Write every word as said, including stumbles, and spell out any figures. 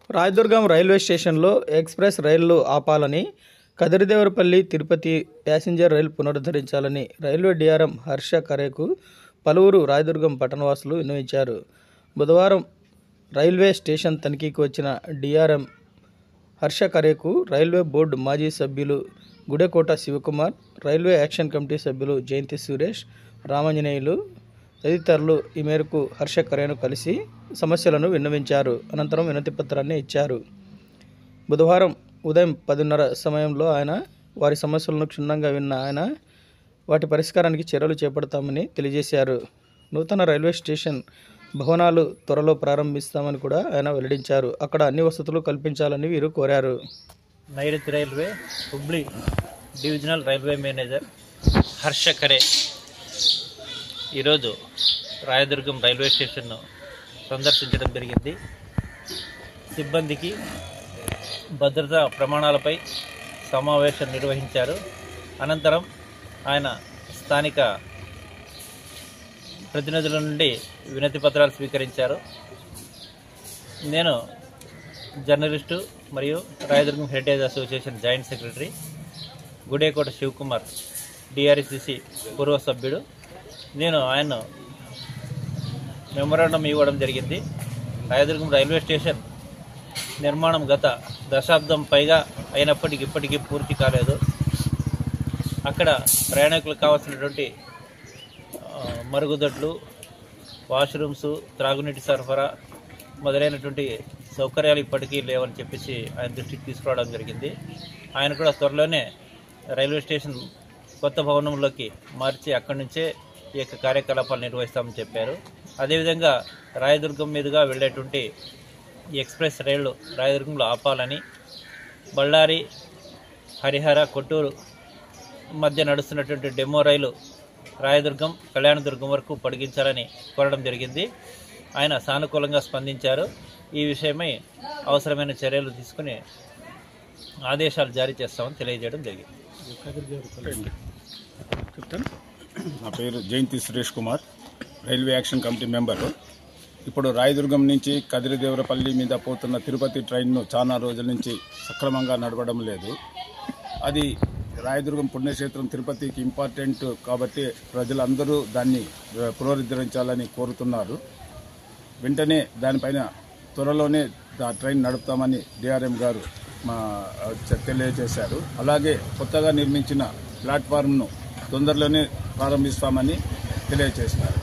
Rayadurgam railway స్టేషన్లో express రైళ్లు ఆపాలని, కదిరిదేవరపల్లి తిరుపతి ప్యాసింజర్ రైలు పునరుద్ధరించాలని రైల్వే డీఆర్ఎం హర్ష ఖరేకు పలువురు రాయదుర్గం పట్టణవాసులు విన్నవించారు. బుధవారం రైల్వే స్టేషన్ తనిఖీకి వచ్చిన డీఆర్ఎం హర్ష ఖరేకు రైల్వే బోర్డు మాజీ సభ్యులు Gudekota Shivakumar, railway action committee సభ్యులు జయంతి సురేష్, రామాంజనేయులు తదితరులు ఈ మేరకు హర్ష ఖరేను కలిసి సమస్యలను విన్నవించారు. అనంతరం వినతి పత్రాన్ని ఇచ్చారు. బుధవారం ఉదయం పదిన్నర సమయంలో ఆయన వారి సమస్యలను క్షుణ్ణంగా విన్న ఆయన వాటి పరిష్కారానికి చర్యలు చేపడతామని తెలియజేశారు. నూతన రైల్వే స్టేషన్ భవనాలు త్వరలో ప్రారంభిస్తామని కూడా ఆయన వెల్లడించారు. అక్కడ అన్ని వసతులు కల్పించాలని వీరు కోరారు. నైరుతి railway Hubli divisional railway manager Harsha Khare ఈరోజు రాయదుర్గం రైల్వే స్టేషన్ను సందర్శించడం జరిగింది. సిబ్బందికి భద్రతా ప్రమాణాలపై సమావేశం నిర్వహించారు. అనంతరం ఆయన స్థానిక ప్రతినిధుల నుండి వినతి పత్రాలు స్వీకరించారు. నేను జర్నలిస్టు మరియు Rayadurgam heritage association joint secretary Gudekota Shivakumar, DRCC పూర్వ సభ్యుడు. నేను ఆయన మెమోరాండం ఇవ్వడం జరిగింది. రాయదుర్గం రైల్వే స్టేషన్ నిర్మాణం గత దశాబ్దం పైగా అయినప్పటికీ ఇప్పటికీ పూర్తి కాలేదు. అక్కడ ప్రయాణికులకు కావాల్సినటువంటి మరుగుదొడ్లు, వాష్రూమ్స్, త్రాగునీటి సరఫరా మొదలైనటువంటి సౌకర్యాలు ఇప్పటికీ లేవని చెప్పేసి ఆయన దృష్టికి తీసుకురావడం జరిగింది. ఆయన కూడా త్వరలోనే రైల్వే స్టేషన్ కొత్త భవనంలోకి మార్చి అక్కడి నుంచే ఈ యొక్క కార్యకలాపాలు నిర్వహిస్తామని చెప్పారు. అదేవిధంగా రాయదుర్గం మీదుగా వెళ్ళేటువంటి ఈ ఎక్స్ప్రెస్ రైళ్లు రాయదుర్గంలో ఆపాలని, బళ్ళారి, హరిహర, కొట్టూరు మధ్య నడుస్తున్నటువంటి డెమో రైలు రాయదుర్గం, కళ్యాణదుర్గం వరకు పొడిగించాలని కోరడం జరిగింది. ఆయన సానుకూలంగా స్పందించారు. ఈ విషయమై అవసరమైన చర్యలు తీసుకుని ఆదేశాలు జారీ చేస్తామని తెలియజేయడం జరిగింది. నా పేరు Jayanthi Suresh Kumar, railway action committee member. ఇప్పుడు రాయదుర్గం నుంచి కదిరిదేవరపల్లి మీద పోతున్న తిరుపతి ట్రైన్ను చాలా రోజుల నుంచి సక్రమంగా నడవడం లేదు. అది రాయదుర్గం పుణ్యక్షేత్రం తిరుపతికి ఇంపార్టెంట్ కాబట్టి ప్రజలందరూ దాన్ని పునరుద్ధరించాలని కోరుతున్నారు. వెంటనే దానిపైన త్వరలోనే ఆ ట్రైన్ నడుపుతామని డిఆర్ఎం గారు మా తెలియజేశారు. అలాగే కొత్తగా నిర్మించిన ప్లాట్ఫామ్ను తొందరలోనే ప్రారంభిస్తామని తెలియజేశారు.